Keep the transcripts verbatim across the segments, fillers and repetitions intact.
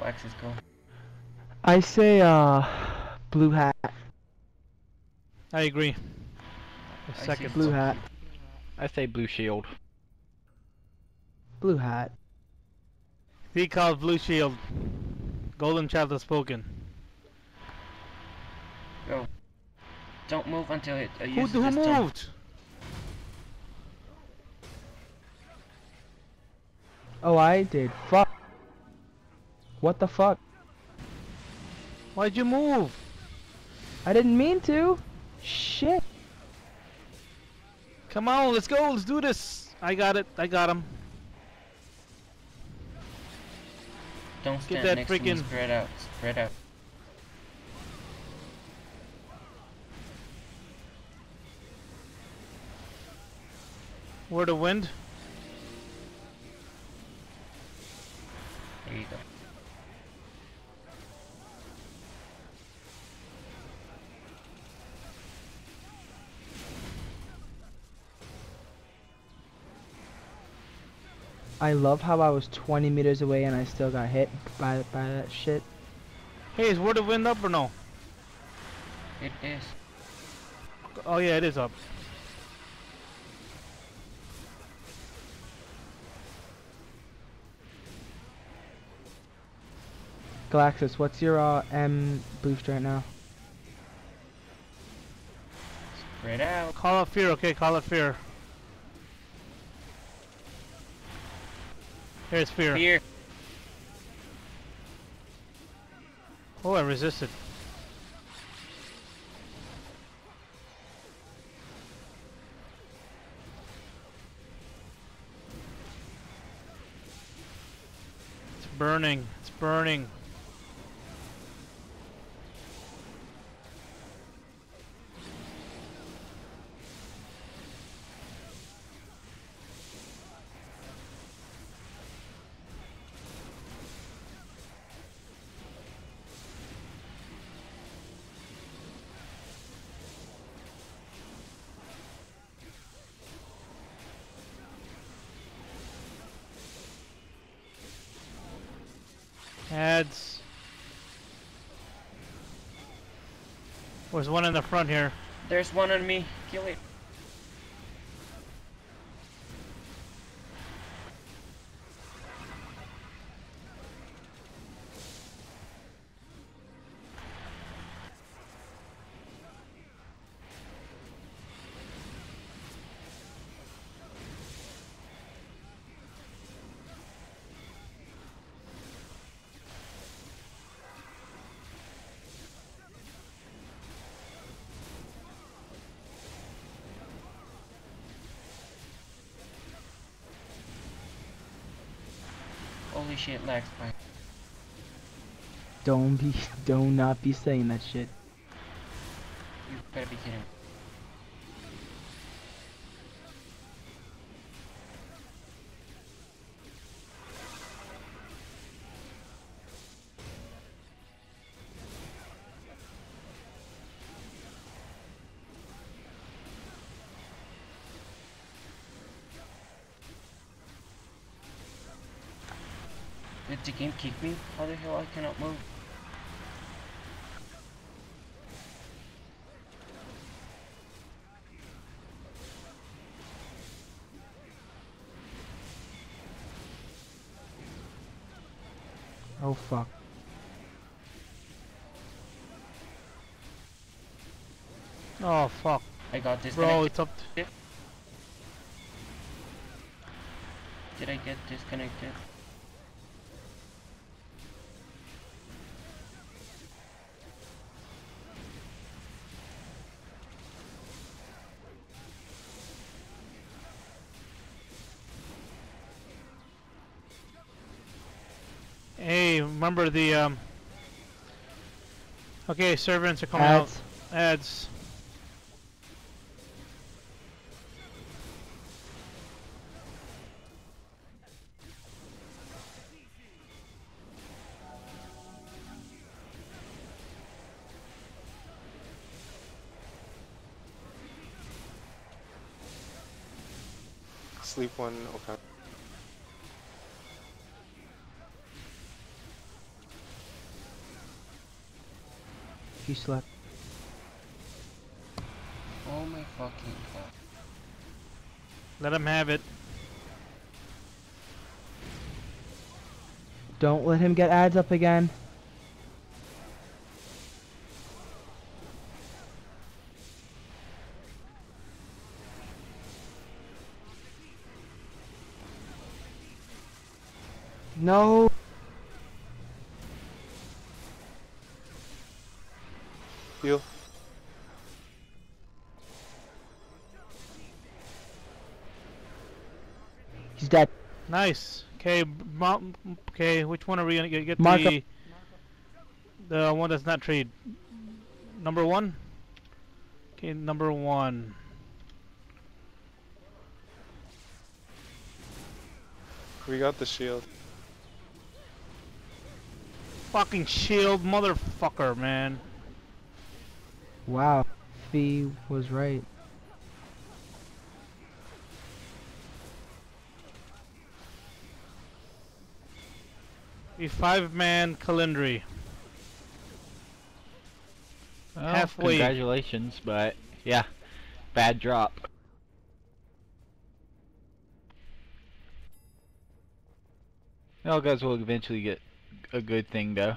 Galaxis go? I say, uh, blue hat. I agree. The I second. say Blue hat. I say blue shield. Blue hat. He calls blue shield. Golden child has spoken. Go. Don't move until it uh, Who, uses who its turn. moved? Oh, I did. Fuck. What the fuck? Why'd you move? I didn't mean to. Shit. Come on, let's go, let's do this. I got it, I got him. Don't Get stand that next to me. freaking- Spread out. Spread out. Where the wind? There you go. I love how I was twenty meters away and I still got hit by by that shit. Hey, is where the wind up or no? It is. Oh yeah, it is up. Galaxis, what's your uh, M boost right now? Spread out. Call out fear, okay, call out fear. Here's fear. Here. Oh, I resisted. It's burning, it's burning. Ads. There's one in the front here. There's one on me. Kill it. Holy shit, lag spike. Don't be, don't not be saying that shit. You better be kidding. Did the game kick me? How the hell I cannot move? Oh fuck. Oh fuck. I got Bro, disconnected. it's up. Did I get disconnected? Hey, remember the um okay, servants are coming Ads. out. Ads. Sleep one, okay. She slept. Oh my fucking god. Let him have it. Don't let him get ads up again. No. Heal. He's dead. Nice. Okay, okay. Which one are we gonna get? Get Mark the the one that's not trade. Number one. Okay, number one. We got the shield. Fucking shield, motherfucker, man. Wow. Fee was right. A five-man Calindri. Well, Halfway. Congratulations, but yeah, bad drop. Y'all guys will eventually get a good thing though.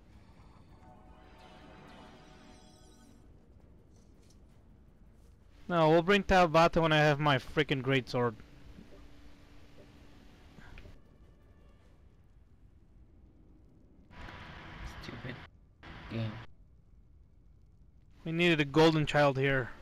No, we'll bring Talbata when I have my freaking greatsword. Stupid game. We needed a golden child here.